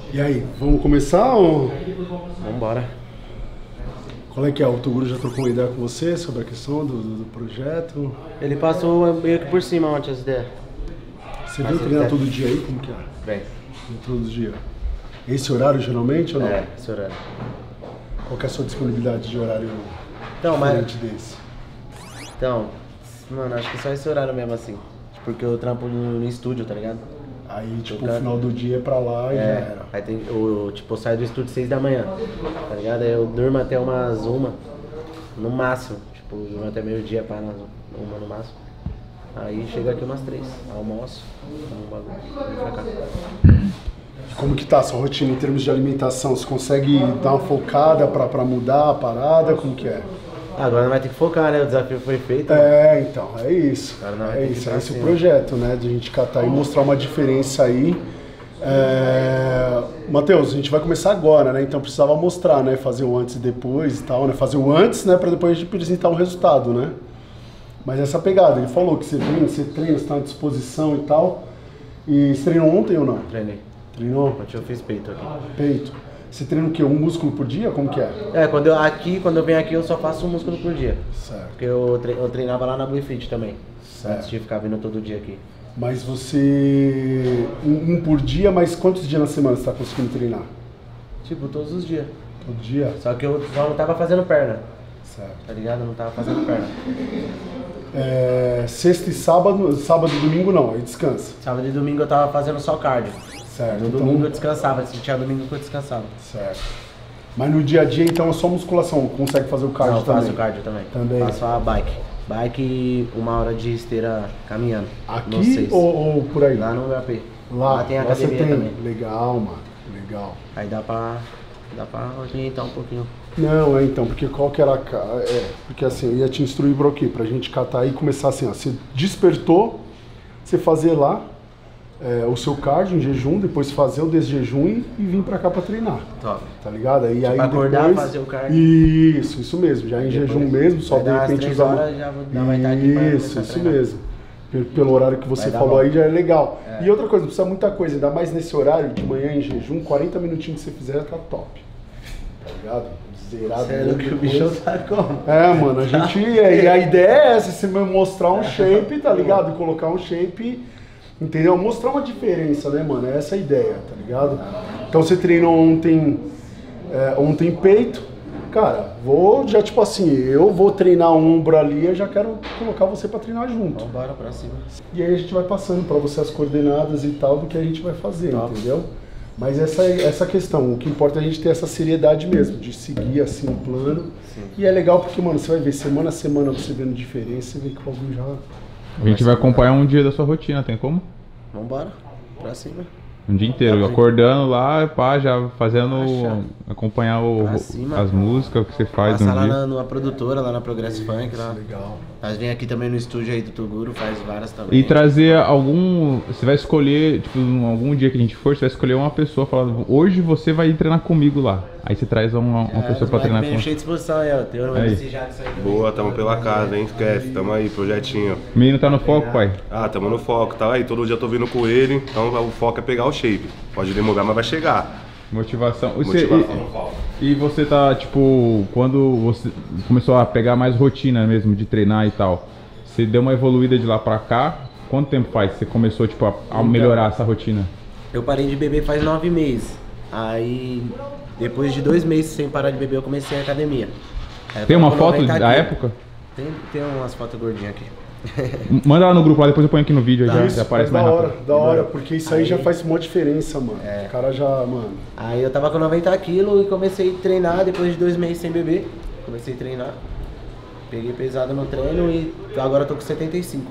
E aí, vamos começar ou... Vambora. Qual é que é? O Toguro já trocou uma ideia com você sobre a questão do projeto? Ele passou meio que por cima ontem as ideias. Você vem treinar todo dia aí? Como que é? Vem. Todo dia. Esse horário geralmente ou não? É, esse horário. Qual que é a sua disponibilidade de horário Então, diferente desse? Então, mano, acho que só esse horário mesmo assim. Porque eu trampo no estúdio, tá ligado? Aí, tipo, o final do dia é pra lá e já era. Aí tem, eu saio do estúdio 6 da manhã, tá ligado? Aí eu durmo até umas 1, no máximo. Tipo, durmo até meio-dia, para umas 1 no máximo. Aí chega aqui umas 3, almoço, um bagulho, vem pra cá. Como que tá a sua rotina em termos de alimentação? Você consegue dar uma focada pra mudar a parada? Como que é? Agora não vai ter que focar, né? O desafio foi feito. É, então, é isso. Agora não vai ter que isso, ir pra esse é o cima. projeto, né? De a gente catar e mostrar uma diferença aí. Matheus, a gente vai começar agora, né? Então precisava mostrar, né? Fazer o antes e depois e tal, né? Fazer o antes, né? Pra depois a gente apresentar um resultado, né? Mas essa pegada, ele falou que você vem, você treina, você tá à disposição e tal. E você treinou ontem ou não? Treinei. Treinou? Ontem eu fiz peito aqui. Peito. Você treina o quê? Um músculo por dia? Como que é? É, quando eu venho aqui eu só faço um músculo por dia. Certo. Porque eu treinava lá na Blue Fit também. Certo. Antes de ficar vindo todo dia aqui. Mas você... Um por dia, mas quantos dias na semana você tá conseguindo treinar? Tipo, todos os dias. Todo dia? Só que eu só não tava fazendo perna, Certo. tá ligado? Eu não tava fazendo perna. Sexta e sábado, sábado e domingo não, aí descansa. Sábado e domingo eu tava fazendo só cardio. Certo. No domingo eu descansava, se tinha domingo que eu descansava. Certo. Mas no dia a dia então é só musculação, consegue fazer o cardio Não, eu também? faço cardio também. Também. Faço a bike. Bike e 1 hora de esteira caminhando. no Aqui 6. ou por aí? Lá no meu AP. Lá tem você academia tem. também. Legal, mano, legal. Aí dá pra orientar um pouquinho. Não, então, porque qual que era porque assim, eu ia te instruir por aqui, pra gente catar e começar assim, ó, você despertou, você fazer lá o seu cardio em jejum, depois fazer o desjejum e vir pra cá pra treinar. Top. Tá ligado? E aí acordar, depois, fazer o cardio. Isso mesmo, já em Depois, jejum mesmo, só vai de dar umas repente 3 usar horas, já vai estar aqui pra Isso, começar a isso treinar. mesmo. Pelo horário que você Vai dar falou bom. aí já é legal. E outra coisa, não precisa muita coisa, ainda mais nesse horário de manhã em jejum, 40 minutinhos que você fizer tá top. Tá ligado? Zerado. Sério que o depois. bicho tá como? Mano, e a ideia é essa, você mostrar um shape, tá ligado? Colocar um shape, entendeu? Mostrar uma diferença, né, mano? É essa a ideia, tá ligado? Então você treinou ontem peito. Cara, já tipo assim, eu vou treinar ombro ali, eu já quero colocar você pra treinar junto. Vamos embora pra cima. E aí a gente vai passando pra você as coordenadas e tal do que a gente vai fazer, Top. entendeu? Mas essa questão, o que importa é a gente ter essa seriedade mesmo, de seguir assim o plano. Sim. E é legal porque, mano, você vai ver semana a semana você vendo diferença, você vê que o bagulho já... A gente vai acompanhar um dia da sua rotina, tem como? Vambora, pra cima. Um dia inteiro, acordando lá, pá, já fazendo, acompanhar Pra cima. as músicas que você faz no Passar lá dia. numa produtora, lá na Progress Funk. Lá. Legal. Nós vem aqui também no estúdio aí do Toguro, faz várias também. E trazer você vai escolher, tipo, algum dia que a gente for, você vai escolher uma pessoa, falando, hoje você vai treinar comigo lá. Aí você traz uma pessoa pra treinar com cheio de disposição aí, ó. Tem o Aí. MC Jackson aí. Boa, tamo pela casa, hein? Esquece, tamo aí, projetinho. O menino tá no foco, pai? Ah, tamo no foco, tá aí, todo dia eu tô vindo com ele, então o foco é pegar o shape. Pode demorar, mas vai chegar. Motivação. Motivação. E você tá, tipo, quando você começou a pegar mais rotina mesmo de treinar e tal, você deu uma evoluída de lá pra cá? Quanto tempo faz que você começou, tipo, a melhorar essa rotina? Eu parei de beber faz 9 meses. Aí, depois de 2 meses sem parar de beber, eu comecei a academia. Aí eu Tem tava uma com foto 90 da quilos. época? Tem umas fotos gordinhas aqui. Manda lá no grupo lá, depois eu ponho aqui no vídeo, aí Isso, já aparece mas mais da rápido. hora, porque isso aí já Aí- faz uma diferença, mano. O cara já, mano... Aí eu tava com 90 quilos e comecei a treinar depois de 2 meses sem beber. Comecei a treinar. Peguei pesado no treino e agora eu tô com 75.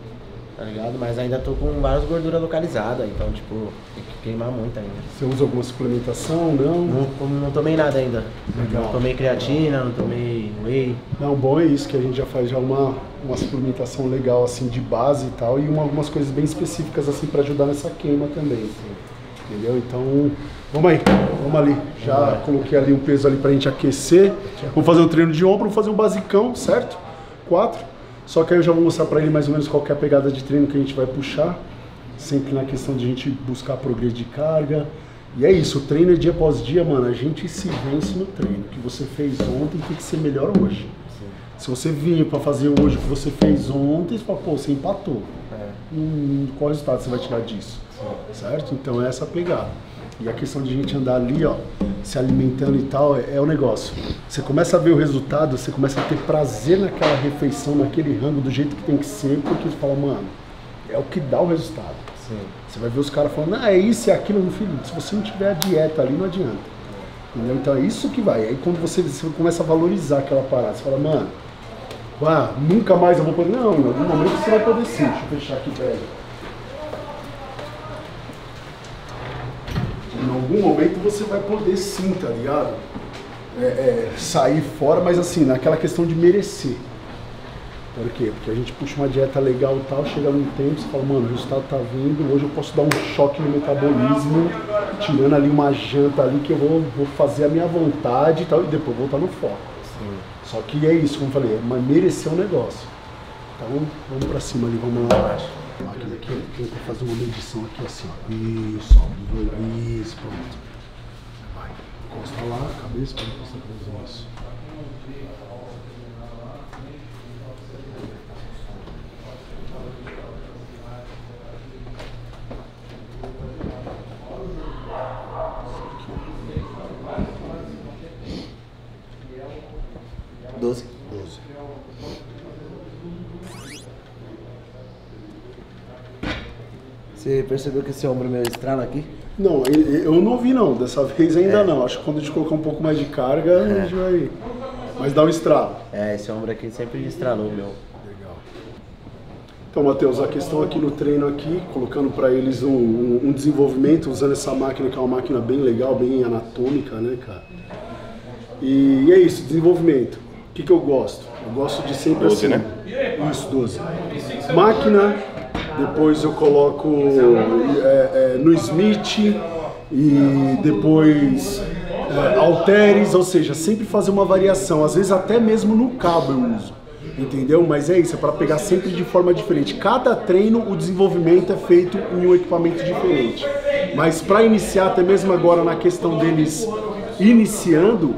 Tá ligado? Mas ainda tô com várias gorduras localizadas, então tipo, tem que queimar muito ainda. Você usa alguma suplementação, não? Não tomei nada ainda. Legal. Não tomei creatina, não tomei whey. Não, bom é isso, que a gente já faz já uma suplementação legal, assim, de base e tal, e algumas coisas bem específicas, assim, pra ajudar nessa queima também. Entendeu? Então, vamos aí, vamos ali. Já coloquei ali um peso ali pra gente aquecer. Vamos fazer um treino de ombro, vamos fazer um basicão, certo? 4. Só que aí eu já vou mostrar pra ele mais ou menos qual que é a pegada de treino que a gente vai puxar. Sempre na questão de a gente buscar progresso de carga E é isso, o treino é dia após dia, mano, a gente se vence no treino. O que você fez ontem tem que ser melhor hoje. Sim. Se você vir pra fazer hoje o que você fez ontem, você fala, pô, você empatou. Qual resultado você vai tirar disso? Sim. Certo? Então é essa a pegada. E a questão de a gente andar ali, ó, se alimentando e tal, é o negócio. Você começa a ver o resultado, você começa a ter prazer naquela refeição, naquele rango, do jeito que tem que ser, porque você fala, mano, é o que dá o resultado. Sim. Você vai ver os caras falando, é isso e aquilo, meu filho, se você não tiver a dieta ali, não adianta. Entendeu? Então é isso que vai. Aí quando você começa a valorizar aquela parada, você fala, mano, nunca mais eu vou poder. Não, em algum momento você vai poder sim. Deixa eu fechar aqui, velho. Em algum momento você vai poder sim, tá ligado? Sair fora, mas assim, naquela questão de merecer. Por quê? Porque a gente puxa uma dieta legal e tal, chega num tempo, você fala, mano, o resultado tá vindo, hoje eu posso dar um choque no metabolismo, tirando ali uma janta ali que eu vou fazer a minha vontade e tal, e depois voltar no foco. Sim. Só que é isso, como eu falei, mas merecer o negócio. Então vamos pra cima ali, vamos lá. A máquina aqui, tenta fazer uma medição aqui assim, ó. Isso, ó. Isso, pronto. Vai, encosta lá, cabeça, pode encostar a cabeça, isso. Doze. Você percebeu que esse ombro meu estrala aqui? Não, eu não vi não, dessa vez ainda não. Acho que quando a gente colocar um pouco mais de carga, a gente vai... Mas dá um estralo. Esse ombro aqui sempre estralou, meu. Legal. Então, Matheus, a questão aqui no treino aqui, colocando para eles um desenvolvimento, usando essa máquina, que é uma máquina bem legal, bem anatômica, né, cara? E é isso, desenvolvimento. O que eu gosto? Eu gosto de sempre 12, assim. né? Isso, 12. Máquina, depois eu coloco no Smith e depois halteres, ou seja, sempre fazer uma variação. Às vezes até mesmo no cabo eu uso, entendeu? Mas é isso, é para pegar sempre de forma diferente. Cada treino, o desenvolvimento é feito em um equipamento diferente. Mas para iniciar, até mesmo agora na questão deles iniciando,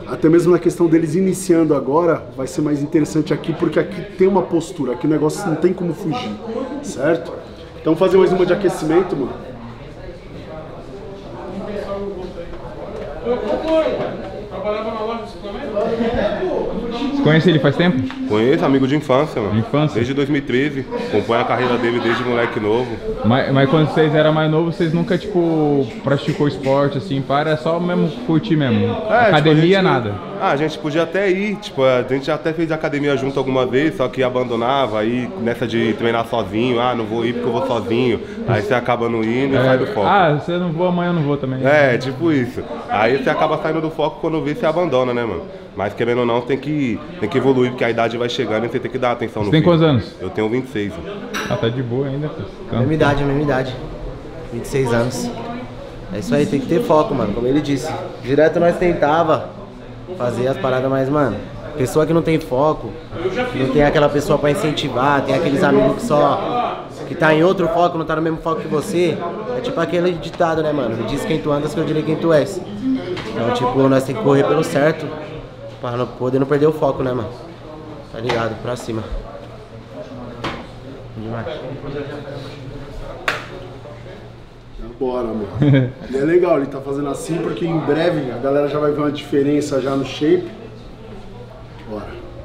agora, vai ser mais interessante aqui, porque aqui tem uma postura, aqui o negócio não tem como fugir, certo? Então fazer mais uma de aquecimento, mano. Trabalhava na loja de suplemento? Você conhece ele faz tempo? Conheço, amigo de infância, mano. De infância? Desde 2013. Acompanho a carreira dele desde moleque novo. Mas quando vocês eram mais novos, vocês nunca, tipo, praticou esporte, assim, era só mesmo curtir mesmo? Academia, tipo, nada? A gente podia até ir, tipo, a gente já até fez academia junto alguma vez, só que abandonava, aí nessa de treinar sozinho, não vou ir porque eu vou sozinho, aí você acaba não indo e sai do foco. Você não vou, amanhã eu não vou também. Tipo isso. Aí você acaba saindo do foco, quando vê, você abandona, né, mano? Mas querendo ou não, tem que evoluir, porque a idade vai chegando e você tem que dar atenção no Você tem quantos anos? Eu tenho 26. Tá de boa ainda. Mesma idade. 26 anos. É isso aí, tem que ter foco, mano, como ele disse. Direto nós tentava fazer as paradas, mas, mano, pessoa que não tem foco, não tem aquela pessoa pra incentivar, tem aqueles amigos que tá em outro foco, não tá no mesmo foco que você, é tipo aquele ditado, né, mano? Me diz quem tu andas que eu direi quem tu és. Então, tipo, nós tem que correr pelo certo, pra não poder não perder o foco, né, mano? Tá ligado? Pra cima. Demais. Bora, mano. E é legal, ele tá fazendo assim porque em breve a galera já vai ver uma diferença já no shape. Bora.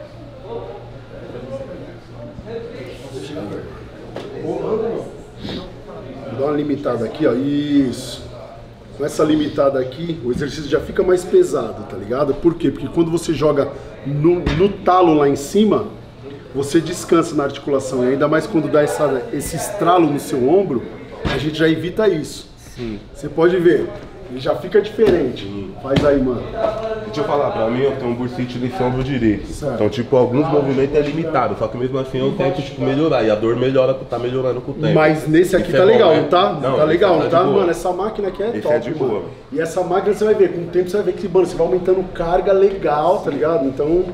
Vou dar uma limitada aqui, ó. Isso. Com essa limitada aqui, o exercício já fica mais pesado, tá ligado? Por quê? Porque quando você joga no talo lá em cima, você descansa na articulação. E ainda mais quando dá esse estralo no seu ombro, a gente já evita isso. Sim. Você pode ver, ele já fica diferente. Faz aí, mano. Deixa eu falar, pra mim eu tenho um bursite nesse ombro direito. Certo. Então, tipo, alguns movimentos é limitado, só que mesmo assim eu tento, tipo, melhorar. E a dor tá melhorando com o tempo. Mas nesse aqui Isso tá é legal, bom, né? não tá? Não, tá legal, não tá tá? de boa. Mano, essa máquina aqui é Esse top, é de mano. boa. E essa máquina você vai ver, com o tempo você vai ver que, mano, você vai aumentando carga legal, tá ligado? Então,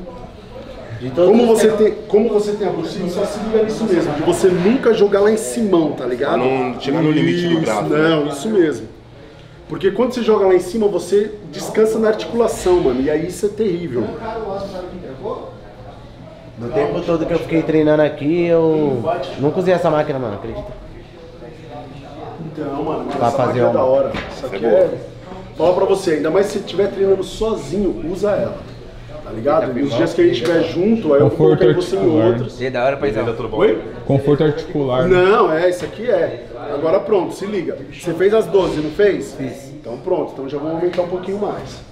como você tem a bursite, só se liga nisso mesmo, de você nunca jogar lá em cima, tá ligado? Pra não chegar no limite do braço. Não, isso mesmo. Porque quando você joga lá em cima, você descansa na articulação, mano. E aí isso é terrível. No tempo todo que eu fiquei treinando aqui, eu nunca usei essa máquina, mano, acredita? Então, mano, Pra essa fazer máquina é uma. da hora. Isso aqui é... Fala pra você, ainda mais se você estiver treinando sozinho, usa ela. Tá ligado? Nos dias que a gente estiver junto, aí eu vou Conforto colocar você em articular. outros. É da hora, paizão. Oi? Conforto articular. Não, isso aqui é. Agora pronto, se liga. Você fez as 12, não fez? Fiz. Então pronto, então já vamos aumentar um pouquinho mais.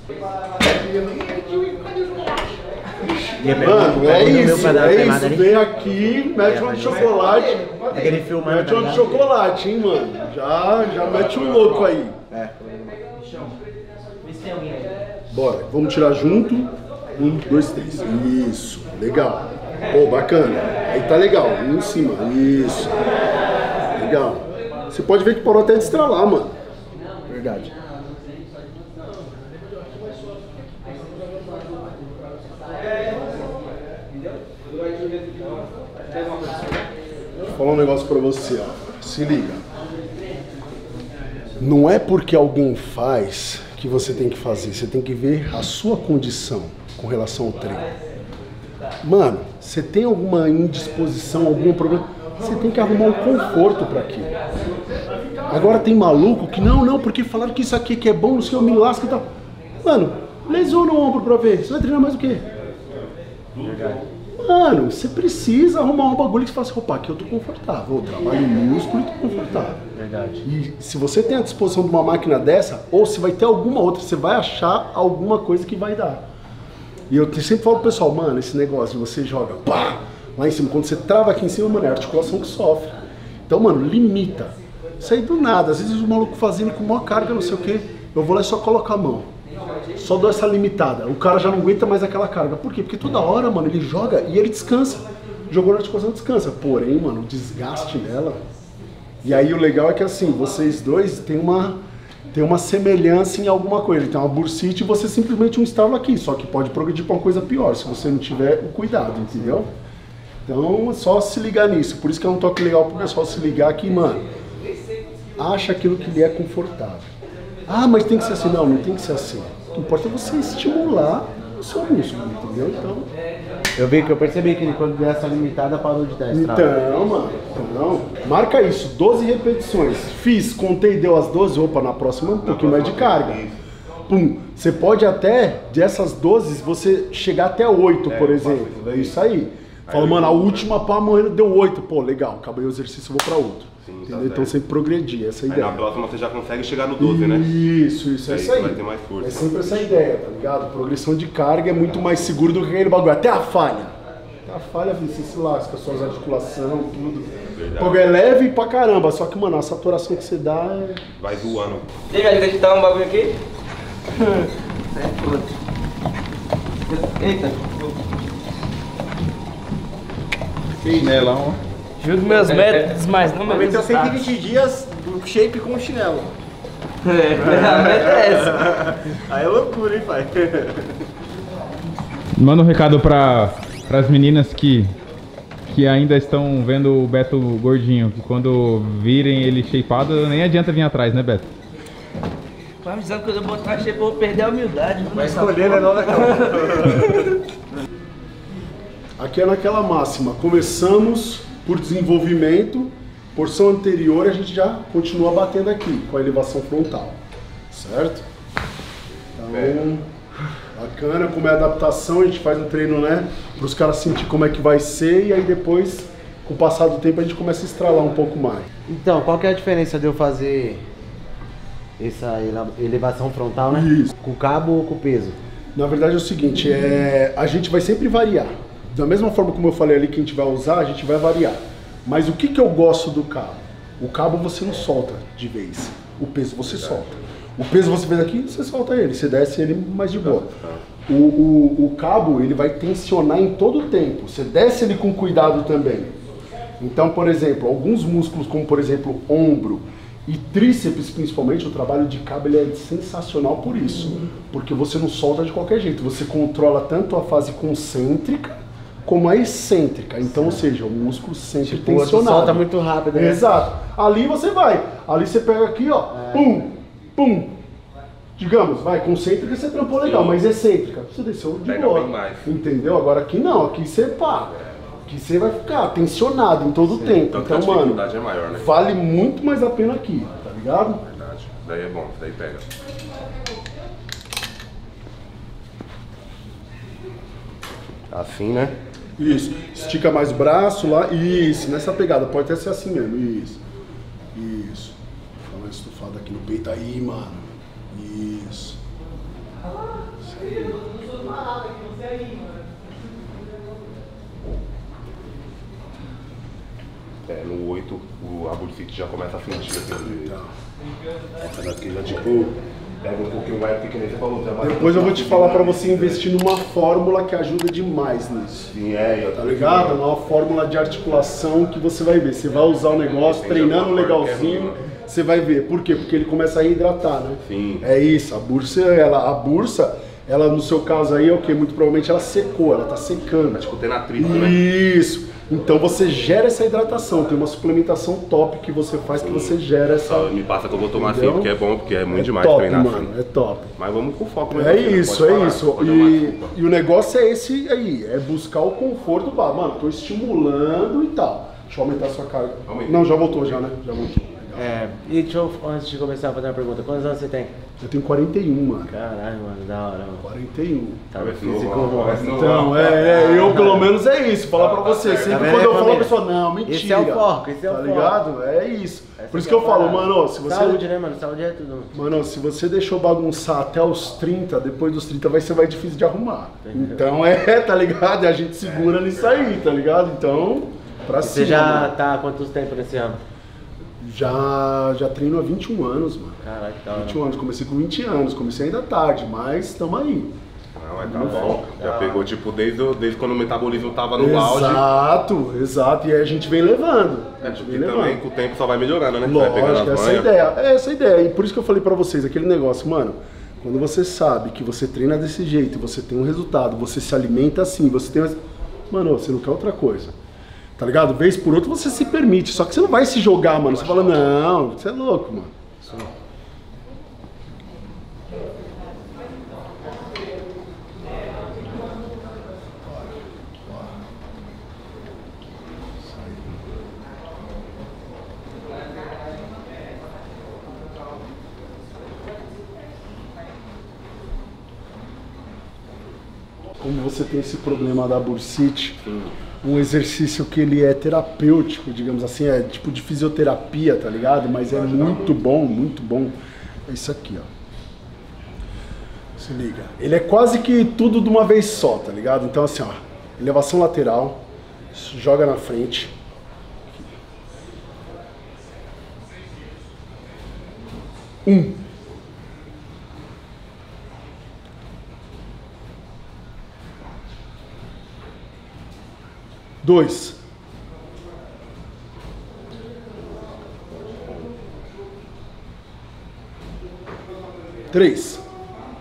Mano, é isso. Vem aqui, mete um de chocolate. Aquele filmando. Mete um de chocolate, hein, mano. Já mete um louco aí. Bora, vamos tirar junto. 1, 2, 3. Isso, legal. Pô, bacana. Aí tá legal, um em cima. Isso. Legal. Você pode ver que parou até de estralar, mano. Verdade. Vou falar um negócio pra você, ó. Se liga. Não é porque alguém faz que você tem que fazer. Você tem que ver a sua condição com relação ao treino. Mano, você tem alguma indisposição, algum problema, você tem que arrumar um conforto pra aquilo. Agora tem maluco que não, porque falaram que isso aqui que é bom, não sei, eu me lasco e tal. Mano, lesiona o ombro pra ver. Você vai treinar mais o quê? Mano, você precisa arrumar um bagulho que você fala assim, opa, aqui eu tô confortável, eu trabalho músculo e tô confortável. Verdade. E se você tem a disposição de uma máquina dessa, ou se vai ter alguma outra, você vai achar alguma coisa que vai dar. E eu sempre falo pro pessoal, mano, esse negócio de você joga, pá, lá em cima, quando você trava aqui em cima, mano, é a articulação que sofre. Então, mano, limita. Isso aí do nada, às vezes o maluco fazendo com maior carga, não sei o que, eu vou lá e só coloco a mão. Só dou essa limitada. O cara já não aguenta mais aquela carga. Por quê? Porque toda hora, mano, ele joga e ele descansa. Jogou na articulação, descansa. Porém, mano, o desgaste dela. E aí o legal é que assim, vocês dois têm uma semelhança em alguma coisa. Ele tem uma bursite e você simplesmente um estalo aqui. Só que pode progredir pra uma coisa pior, se você não tiver o cuidado, entendeu? Então é só se ligar nisso. Por isso que é um toque legal pro pessoal se ligar aqui, mano. Acha aquilo que lhe é confortável. Ah, mas tem que ser assim. Não, não tem que ser assim. O que importa é você estimular o seu músculo, entendeu? Então... Eu percebi que ele, quando deu essa limitada, parou de dar estrada. Então, mano, então, marca isso, 12 repetições. Fiz, contei, deu as 12, opa, na próxima um pouquinho mais de carga. Pum, você pode até, dessas 12, você chegar até 8, por exemplo. É isso aí. Fala, mano, a última pá, amanhã deu 8. Pô, legal, acabei o exercício, vou pra outro. Sim, entendeu? Então sempre progredir, essa é a Aí ideia. na próxima você já consegue chegar no 12, né? Isso, é isso aí. Vai ter mais força. É sempre essa ideia, tá ligado? Progressão de carga é muito mais seguro do que aquele bagulho. Até a falha. Até a falha, você se lasca, suas articulações, tudo. Pô, é leve pra caramba, só que, mano, a saturação que você dá é... Vai zoando. E aí, velho, deixa eu dar um bagulho aqui. Eita. Chinelão, ó. Juro meus métodos, mas não meus Meteu resultados. 120 dias do shape com o chinelo. A meta é essa. Aí é loucura, hein, pai? Manda um recado para as meninas que ainda estão vendo o Beto gordinho, que quando virem ele shapeado, nem adianta vir atrás, né, Beto? Vai avisando que quando eu botar shape eu vou perder a humildade. Vai escolher, né? Não, né? Aqui é naquela máxima, começamos por desenvolvimento, porção anterior a gente já continua batendo aqui, com a elevação frontal, certo? Então, bacana, como é a adaptação, a gente faz um treino, né, para os caras sentir como é que vai ser, e aí depois, com o passar do tempo, a gente começa a estralar um pouco mais. Então, qual que é a diferença de eu fazer essa elevação frontal, né? Isso. Com o cabo ou com o peso? Na verdade é o seguinte, a gente vai sempre variar. Da mesma forma como eu falei ali que a gente vai usar, a gente vai variar. Mas o que eu gosto do cabo? O cabo você não solta de vez. O peso você solta. O peso você vê aqui, você solta ele. Você desce ele mais de boa. O cabo, ele vai tensionar em todo o tempo. Você desce ele com cuidado também. Então, por exemplo, alguns músculos como, por exemplo, ombro e tríceps, principalmente, o trabalho de cabo ele é sensacional por isso. Porque você não solta de qualquer jeito. Você controla tanto a fase concêntrica como a excêntrica, então, ou seja, o músculo sempre tensionado. Solta muito rápido, né? Exato. Ali você vai, ali você pega aqui, ó, pum, pum, digamos, vai, concêntrica você trampou legal, mas excêntrica, você desceu de Pega boa. bem mais. Entendeu? Agora aqui não, aqui você pá. Aqui você vai ficar tensionado em todo o tempo. Tanto que a Então, mano, dificuldade é maior, né? vale muito mais a pena aqui, tá ligado? Verdade. Daí é bom, daí pega. Assim, né? Isso. Estica mais o braço lá. Isso, nessa pegada. Pode até ser assim mesmo. Isso. Isso. Dá uma estufada aqui no peito aí, mano. Isso. Isso aí. É, no 8 a bursite já começa a sentir aquele. Então. Essa daqui já tipo pega um pouquinho mais, porque que nem você falou. Depois eu vou te falar pra você investir numa fórmula que ajuda demais nisso. Sim, é, eu Tá ligado? Uma fórmula de articulação que você vai ver. Você vai usar o negócio, treinando legalzinho, você vai ver. Por quê? Porque ele começa a reidratar, né? Sim. É isso. A bursa, ela no seu caso aí é o quê? Muito provavelmente ela secou, ela tá secando. Tipo, tem natrito, né? Isso. Então você gera essa hidratação. Tem uma suplementação top que você faz que você gera essa. Só me passa que eu vou tomar assim, Entendeu? porque é bom, porque é muito demais top, treinar mano, assim. é top. Mas vamos com foco É mesmo. isso, é isso. E o negócio é esse aí, é buscar o conforto. Mano, tô estimulando e tal. Deixa eu aumentar a sua carga. Aumenta. Não, já voltou já, né? Já voltou. E deixa eu, antes de começar a fazer uma pergunta, quantos anos você tem? Eu tenho 41, mano. Caralho, mano, da hora, mano. 41. Tá Parece físico, novo, parece mano. novo. Então, eu pelo menos é isso. Falar pra você. Sempre Tá vendo, quando eu falo, a família? pessoa, não, mentira. Esse é o foco, esse é o Tá foco. ligado? É isso. Essa Por isso que que é eu a falo, parada. mano, se você. Saúde, né, mano? Saúde é tudo. Mano, se você deixou bagunçar até os 30, depois dos 30 vai ser mais difícil de arrumar. Então tá ligado? E a gente segura nisso aí, tá ligado? Então, pra cima. Você já mano. tá há quantos tempos nesse ano? Já treino há 21 anos, mano. Caralho, que da hora. 21 anos, comecei com 20 anos, comecei ainda tarde, mas tamo aí. Não, mas tá bom. Já pegou, tipo, desde quando o metabolismo tava no auge. Exato, e aí a gente vem levando. É, porque também com o tempo só vai melhorando, né? Vai Lógico, pegando as essa é a manhas. ideia. É essa a ideia. E por isso que eu falei pra vocês, aquele negócio, mano, quando você sabe que você treina desse jeito, você tem um resultado, você se alimenta assim, você tem... Mano, você não quer outra coisa. Tá ligado? Vez por outra você se permite, só que você não vai se jogar, mano. Você fala, não, você é louco, mano. Como você tem esse problema da bursite, um exercício que ele é terapêutico, digamos assim, é tipo de fisioterapia, tá ligado? Mas é muito bom. É isso aqui, ó. Se liga. Ele é quase que tudo de uma vez só, tá ligado? Então assim, ó, elevação lateral, joga na frente. Dois. Três.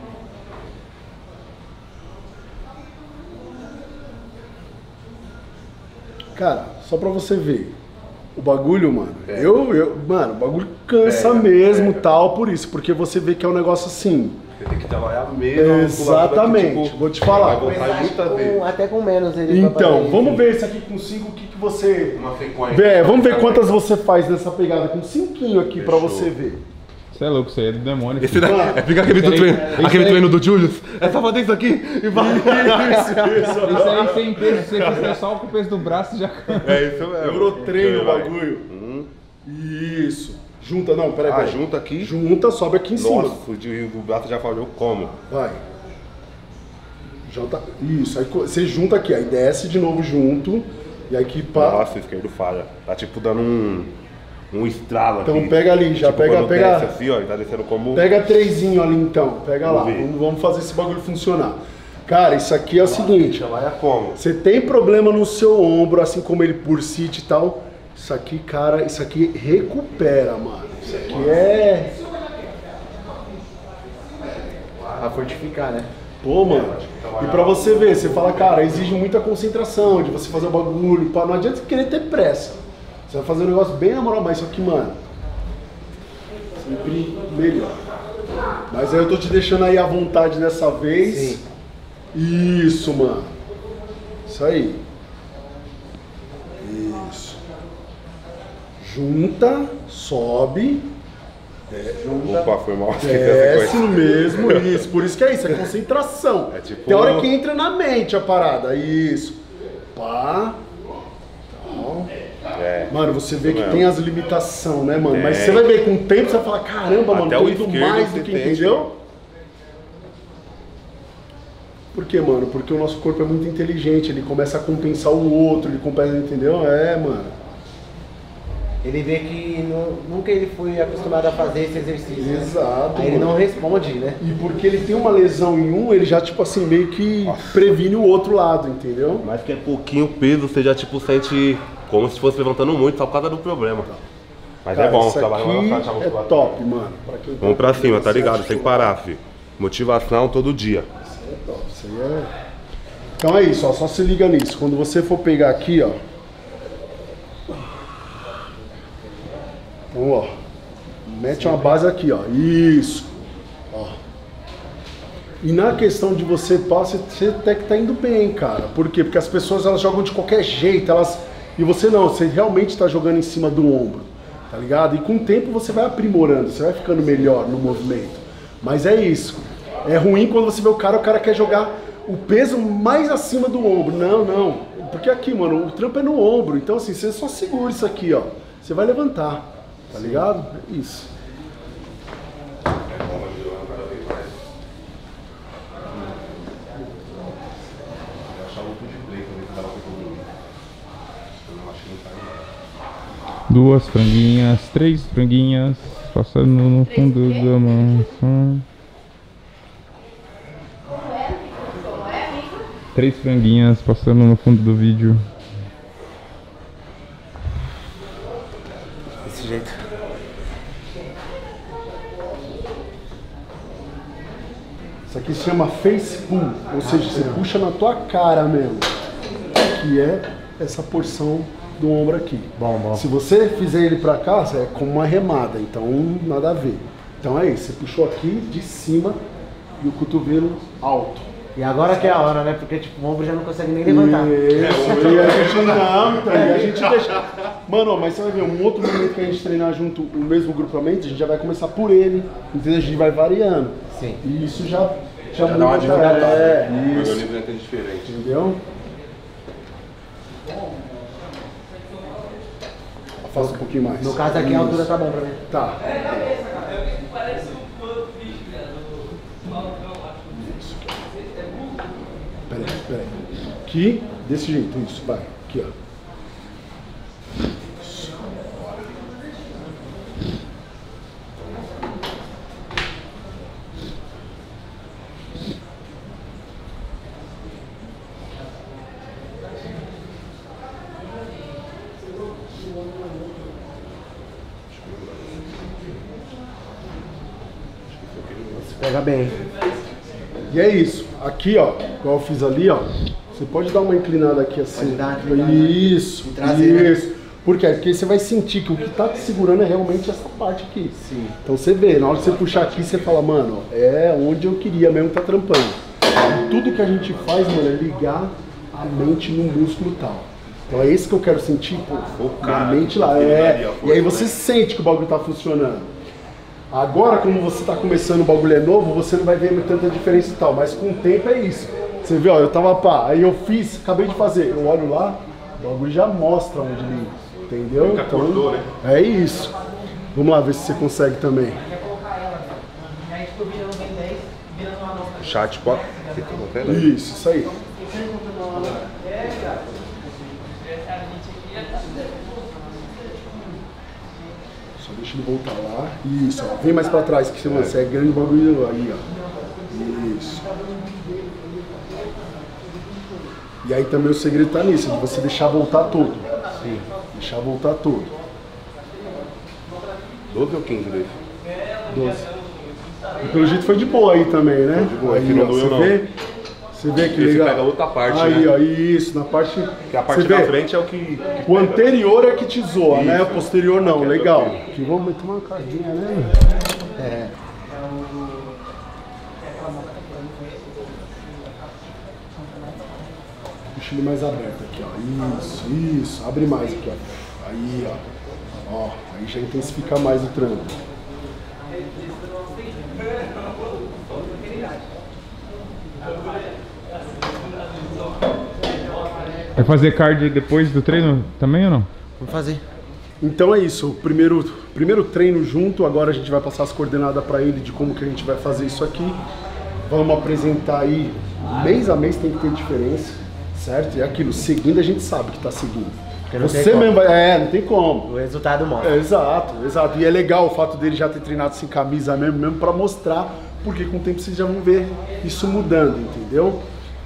Cara, só pra você ver. O bagulho, mano, mano, o bagulho cansa mesmo, tal, por isso. Porque você vê que é um negócio assim. Você tem que trabalhar mesmo. Exatamente, tipo, vou te falar. Vai voltar muitas vezes. Até com menos ele vai Então, fazer vamos isso. ver esse aqui com 5, o que você... Uma sequência. Vamos ver quantas você faz nessa pegada com 5 aqui pra Fechou. você ver. Você é louco, isso aí é do demônio. Esse filho. daí, fica aquele do treino, aquele treino do Julius. É só fazer isso aqui e vai. Isso aí sem peso, se você fizer só com o peso do braço já. É isso mesmo. Eurotreino o Vai. bagulho. Isso. Junta, não, peraí. Ah, junta aqui? Junta, sobe aqui em cima. Nossa, o braço já falhou como? Vai. Isso, aí você junta aqui, aí desce de novo junto. E aí aqui pá. Nossa, o esquerdo falha. Tá tipo dando um estralo aqui. Então pega ali, já Tipo, pega. quando desce assim, ó, ele tá descendo como... Pega 3 ali então, pega lá. Vamos ver. Vamos fazer esse bagulho funcionar. Cara, isso aqui é o seguinte. Trabalha como? Você tem problema no seu ombro, assim como ele bursite e tal. Isso aqui, cara, isso aqui recupera, mano. Isso aqui é... Pra fortificar, né? Pô, mano. E pra você ver, você fala, cara, exige muita concentração de você fazer o bagulho. Pá. Não adianta você querer ter pressa. Você vai fazer um negócio bem na moral, mas isso aqui, mano, sempre melhor. Mas aí eu tô te deixando aí à vontade dessa vez. Sim. Isso, mano. Isso aí. Isso. Junta, sobe. Junta. Opa, foi mal. Desce no mesmo, isso. Por isso que é isso, é concentração. É tipo- Tem hora que entra na mente a parada. Isso. Pá. Tal. É. Mano, você vê que Não. tem as limitações, né, mano? Mas Tem. você vai ver com o tempo, você vai falar, caramba, mano, Até tô o indo esquerdo mais você do que, tem, entendeu? Por quê, mano? Porque o nosso corpo é muito inteligente, ele começa a compensar o outro, ele começa, entendeu? É, mano. Ele vê que nunca ele foi acostumado a fazer esse exercício. Né? Exato, Aí ele mano. não responde, né? E porque ele tem uma lesão em um, ele já, tipo assim, meio que previne o outro lado, entendeu? Mas que é pouquinho peso, você já tipo sente como se fosse levantando muito só por causa do problema. Mas Cara, é bom, isso trabalhar aqui relaxado, é musculatura. top, mano. Pra quem tá Vamos pra cima, tá isso ligado? é Sem show. parar, fi. Motivação todo dia. Isso aí é top, isso aí é... Então é isso, ó, só se liga nisso. Quando você for pegar aqui, ó. Então, ó. Mete uma base aqui, ó. Isso. Ó. E na questão de você passa, você até que tá indo bem, cara. Por quê? Porque as pessoas elas jogam de qualquer jeito, elas... E você não, você realmente tá jogando em cima do ombro, tá ligado? E com o tempo você vai aprimorando, você vai ficando melhor no movimento. Mas é isso. É ruim quando você vê o cara quer jogar o peso mais acima do ombro. Não, não. Porque aqui, mano, o trampo é no ombro. Então, assim, você só segura isso aqui, ó. Você vai levantar, tá ligado? É isso. Duas franguinhas, 3 franguinhas, passando no fundo da maçã. 3 franguinhas passando no fundo do vídeo. Desse jeito. Isso aqui se chama face pull, ou seja, você puxa na tua cara mesmo. Que é essa porção do ombro aqui. Bom, bom. Se você fizer ele pra cá, é como uma remada, então nada a ver. Então é isso, você puxou aqui de cima e o cotovelo alto. E agora que é a hora, né? Porque tipo, o ombro já não consegue nem levantar. Isso, e a gente não, então, e a gente deixa. Mano, mas você vai ver, um outro momento que a gente treinar junto o mesmo grupamento, a gente já vai começar por ele, entendeu? A gente vai variando. Sim. E isso já dá uma muda, divulgada. é, O isso, organismo é diferente. entendeu? Faça um pouquinho mais. No caso aqui a altura tá bom pra mim. Tá. Peraí. Aqui, desse jeito, isso, vai. Aqui, ó. Isso, bora. Pega bem. E é isso. Aqui, ó, igual eu fiz ali, ó. Você pode dar uma inclinada aqui assim. Pode dar uma inclinada. Isso, E trazer, né? isso. Por quê? Porque você vai sentir que o que tá te segurando é realmente essa parte aqui. Sim. Então você vê, na hora que você puxar aqui, você fala, mano, é onde eu queria mesmo tá trampando. E tudo que a gente faz, mano, é ligar a mente no músculo tal. Então é isso que eu quero sentir, pô, Focar, na mente lá. aquilo ali, É. a E força, aí você né? sente que o bagulho tá funcionando. Agora, como você tá começando, o bagulho é novo, você não vai ver tanta diferença e tal, mas com o tempo é isso. Você vê, ó, eu tava pá, aí eu fiz, acabei de fazer, eu olho lá, o bagulho já mostra onde ele, entendeu? Nunca cortou, né? É isso. Vamos lá ver se você consegue também. Chat, pode. Isso aí. Só deixa ele voltar lá. Isso, ó. Vem mais pra trás, que você é grande bagulho aí, ó. Isso. E aí também o segredo tá nisso, de você deixar voltar todo. Sim. Deixar voltar todo. 12 ou 15 desse? 12. E pelo jeito foi de boa aí também, né? Foi de boa, aí, que não ó, doeu, você não. vê? Você vê que Esse legal. pega outra parte, aí, né? ó, isso, na parte. Porque a parte você da vê? frente é o que. O anterior é que te zoa, né? O Isso. posterior não, Aqui é legal. tranquilo. Que vamos tomar uma cardinha, né? É. Deixa ele mais aberto aqui, ó. Isso. Abre mais aqui, ó. Aí, ó. Ó, aí já intensifica mais o trampo. Vai fazer card depois do treino também ou não? Vamos fazer. Então é isso, o primeiro treino junto, agora a gente vai passar as coordenadas para ele de como que a gente vai fazer isso aqui. Vamos apresentar aí, mês a mês tem que ter diferença, certo? E aquilo, seguindo a gente sabe que tá seguindo. Não Você mesmo vai, não tem como. O resultado mostra. Exato. E é legal o fato dele já ter treinado sem camisa mesmo para mostrar, porque com o tempo vocês já vão ver isso mudando, entendeu?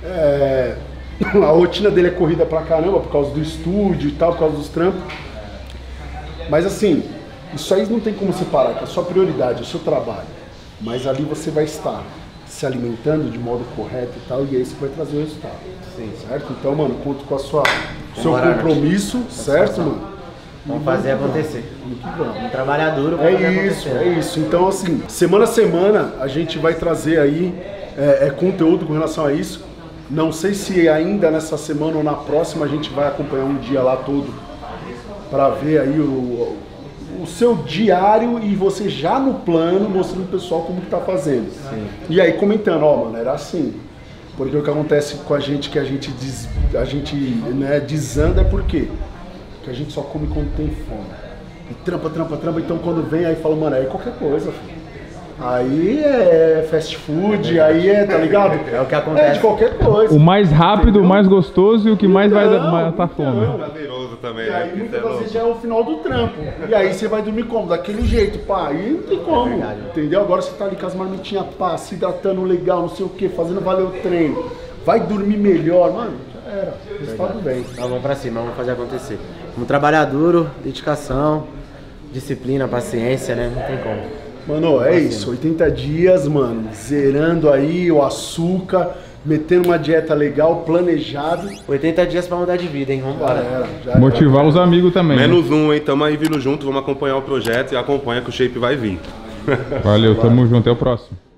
A rotina dele é corrida pra caramba por causa do estúdio e tal, por causa dos trampos. Mas assim, isso aí não tem como separar, que é a sua prioridade, é o seu trabalho. Mas ali você vai estar se alimentando de modo correto e tal, e é isso que vai trazer o resultado. Sim. Certo? Então, mano, conto com a seu compromisso, certo, mano? Vamos fazer acontecer. Vamos trabalhar duro pra fazer acontecer. É isso. Então, assim, semana a semana a gente vai trazer aí conteúdo com relação a isso. Não sei se ainda nessa semana ou na próxima a gente vai acompanhar um dia lá todo para ver aí o seu diário e você já no plano mostrando pro pessoal como que tá fazendo. Sim. E aí comentando, ó, mano, era assim. Porque o que acontece com a gente que a gente desanda é por quê? Porque a gente só come quando tem fome. E trampa, então quando vem aí fala, mano, aí qualquer coisa, filho. Aí é fast food, aí tá ligado? É o que acontece. É de qualquer coisa. O mais rápido, entendeu? O mais gostoso e o que mais vai matar fome. Prazeroso também, E né? aí muitas das vezes já é o final do trampo. E aí você vai dormir como? Daquele jeito, pá. Aí não tem como, entendeu? Agora você tá ali com as marmitinhas, pá, se hidratando legal, não sei o que, fazendo valer o treino. Vai dormir melhor, mano. Já era. Resultado bem. Então vamos pra cima, vamos fazer acontecer. Vamos trabalhar duro, dedicação, disciplina, paciência, né? Não tem como. Mano, é isso, 80 dias, mano, zerando aí o açúcar, metendo uma dieta legal, planejado. 80 dias pra mudar de vida, hein? Vambora. Já era. Motivar os amigos também. Menos um, hein? Tamo aí vindo junto, vamos acompanhar o projeto e acompanha que o shape vai vir. Valeu, tamo junto, até o próximo.